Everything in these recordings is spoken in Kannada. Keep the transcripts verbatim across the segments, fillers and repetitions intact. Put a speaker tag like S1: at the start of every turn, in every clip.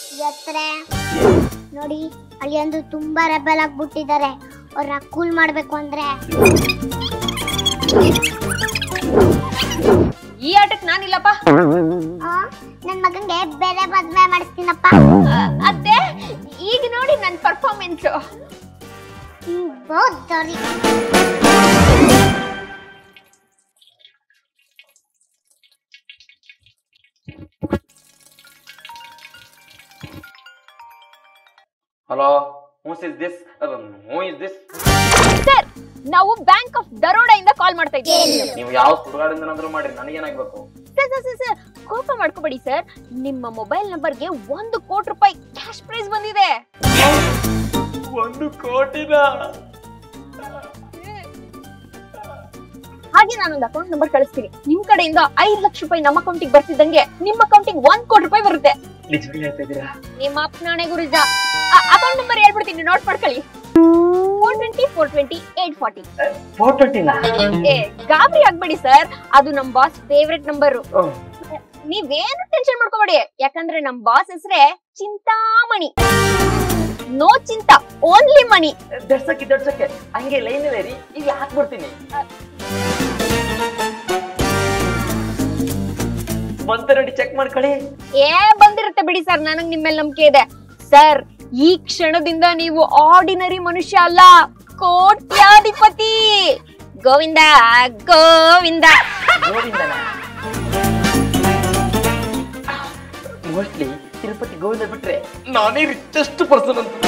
S1: ಎತ್ರೆ ನೋಡಿ ಅಲ್ಲಿ ಒಂದು ತುಂಬಾ ರೆಬೆಲ್ ಆಗ್ಬಿಟ್ಟಿದ್ದಾರೆ. ಅವ್ರನ್ನ ಕೂಲ್ ಮಾಡ್ಬೇಕು ಅಂದ್ರೆ
S2: ಈ ಆಟಕ್ಕೆ ನಾನಿಲ್ಲಪ್ಪ.
S1: ನನ್ ಮಗಂಗೆ ಬೇರೆ ಮದ್ವೆ ಮಾಡಿಸ್ತೀನಪ್ಪ.
S2: ಅತ್ತೆ ಈಗ ನೋಡಿ ನನ್ ಪರ್ಫಾರ್ಮೆನ್ಸ್.
S1: ಬಹುತ್ sorry.
S3: Hello, who is this? Who is this?
S2: Sir, ನಾವು ಬ್ಯಾಂಕ್ ಆಫ್ ದರೋಡಾ ಇಂದ ಕಾಲ್ ಮಾಡ್ತಾ ಇದ್ದೀವಿ.
S3: ನೀವು ಯಾವ ಸುಡುಗಾಡಿಂದನಾದ್ರೂ ಮಾಡ್ರಿ, ನನಗೇನಾಗಬೇಕು?
S2: ಸರ್ ಸರ್ ಸರ್ ಕೋಪ ಮಾಡ್ಕೋಬೇಡಿ ಸರ್. ನಿಮ್ಮ ಮೊಬೈಲ್ ನಂಬರ್ಗೆ ಒಂದು ಕೋಟಿ ರೂಪಾಯಿ ಕ್ಯಾಶ್ ಪ್ರೈಸ್ ಬಂದಿದೆ.
S3: ಒಂದು ಕೋಟಿನ?
S2: ಹಾಗೆ ನಾನೊಂದು ಅಕೌಂಟ್ ನಂಬರ್ ಕಳಿಸ್ತೀನಿ. ನಿಮ್ ಕಡೆಯಿಂದ ಐದು ಲಕ್ಷ ರೂಪಾಯಿ ನಮ್ಮ ಅಕೌಂಟಿಗೆ ಬರ್ತಿದ್ದಂಗೆ ನಿಮ್ಮ ಅಕೌಂಟಿಗೆ ಒಂದ್ ಕೋಟಿ ರೂಪಾಯಿ ಬರುತ್ತೆ.
S3: ನಿಜವಾಗಿ ಹೇಳ್ತಾ ಇದ್ದೀರಾ?
S2: ನಿಮ್ಮ ಅಪ್ಪನಾಣೆ ಗುರುಜ. ಅಕೌಂಟ್ ನಂಬರ್ ಹೇಳ್ಬಿಡ್ತೀನಿ, ನೋಟ್ ಮಾಡ್ಕೊಳ್ಳಿ. Four twenty four twenty eight forty.
S3: Four ಟ್ವೆಂಟಿನ?
S2: ಏ ಗಾಬರಿ ಆಗ್ಬೇಡಿ ಸರ್, ಅದು ನಮ್ ಬಾಸ್ ಫೇವ್ರೆಟ್ ನಂಬರ್. ನೀವೇನು ಟೆನ್ಷನ್ ಮಾಡ್ಕೋಬೇಡಿ, ಯಾಕಂದ್ರೆ ನಮ್ ಬಾಸ್ ಹೆಸರೇ ಚಿಂತಾಮಣಿ. ನೋ ಚಿಂತಾ, ಓನ್ಲಿ ಮಣಿ.
S3: ದಡ್ಸಕ್ಕೆ ದಡ್ಸಕ್ಕೆ ಹಂಗೆ ಲೈನ್ ಇದೆ ರೀ, ಈಗ ಹಾಕ್ಬಿಡ್ತೀನಿ. ಬಂತ ನೋಡಿ, ಚೆಕ್ ಮಾಡ್ಕೊಳ್ಳಿ.
S2: ಏ ಬಂದಿರುತ್ತೆ ಬಿಡಿ ಸರ್, ನನಗ್ ನಿಮ್ಮೇಲೆ ನಂಬಿಕೆ ಇದೆ. ಸರ್, ಈ ಕ್ಷಣದಿಂದ ನೀವು ಆರ್ಡಿನರಿ ಮನುಷ್ಯ ಅಲ್ಲ, ಕೋಟ್ಯಾಧಿಪತಿ. ಗೋವಿಂದ ಗೋವಿಂದ
S3: ಗೋವಿಂದನ? ಮೋಸ್ಟ್ಲಿ ತಿರುಪತಿ ಗೋವಿಂದ ಬಿಟ್ರೆ ನಾನೇ ರಿಚೆಸ್ಟ್ ಪರ್ಸನ್ ಅಂತ.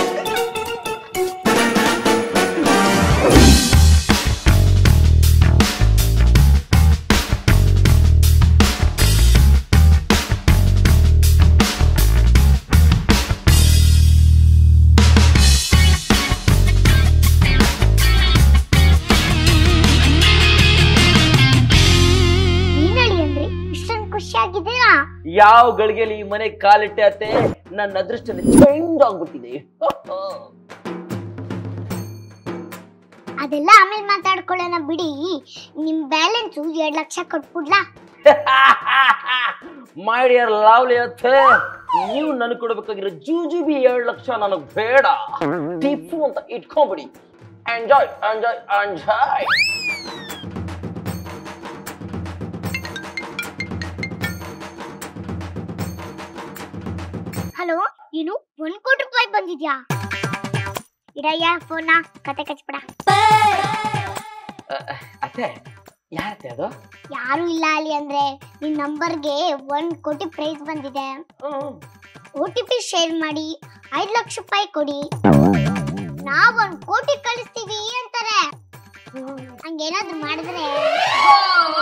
S3: ಯಾವ ಗಳಿಗೆಯಲ್ಲಿ ಈ ಮನೆ ಕಾಲಿಟ್ಟೆ ಅತ್ತೆ, ನನ್ನ ಅದೃಷ್ಟ ಚೇಂಜ್ ಆಗ್ಬಿಟ್ಟಿದೆ.
S1: ಅದೆಲ್ಲ ಆಮೇಲೆ ಮಾತಾಡ್ಕೊಳ್ಳೋಣ ಬಿಡಿ. ನಿಮ್ ಬ್ಯಾಲೆನ್ಸ್ ಎರಡ್ ಲಕ್ಷ ಕೊಟ್ಬಿಡ್ಲಾ?
S3: ಮೈ ಡಿಯರ್ ಲವ್ಲಿ ಅತ್ತೆ, ನೀವು ನನಗೆ ಕೊಡಬೇಕಾಗಿರೋ ಜೂಜುಬಿ ಎರಡ್ ಲಕ್ಷ ನನಗ್ ಬೇಡ. ಟಿಪ್ಪು ಅಂತ ಇಟ್ಕೊಂಡ್ಬಿಡಿ. Enjoy enjoy enjoy.
S1: ಹಲೋ, ಏನು ಒಂದ್ ಕೋಟಿ ರೂಪಾಯಿ ಬಂದಿದ್ಯಾ? ಇಡಯ್ಯ ಫೋನ, ಕತೆ ಕಚ್ಬಿಡ.
S3: ಅತ್ತೆ, ಯಾರತ್ತೆ ಅದು?
S1: ಯಾರು ಇಲ್ಲ ಅಲ್ಲಿ ಅಂದ್ರೆ ನಿನ್ ನಂಬರ್ಗೆ ಒಂದ್ ಕೋಟಿ ಪ್ರೈಸ್ ಬಂದಿದೆ. ಓ ಟಿ ಪಿ ಶೇರ್ ಮಾಡಿ ಐದ್ ಲಕ್ಷ ರೂಪಾಯಿ ಕೊಡಿ, ನಾವ್ ಒಂದ್ ಕೋಟಿ ಕಳಿಸ್ತೀವಿ ಅಂತಾರೆ. ಹಂಗೇನಾದ್ರು ಮಾಡಿದ್ರೆ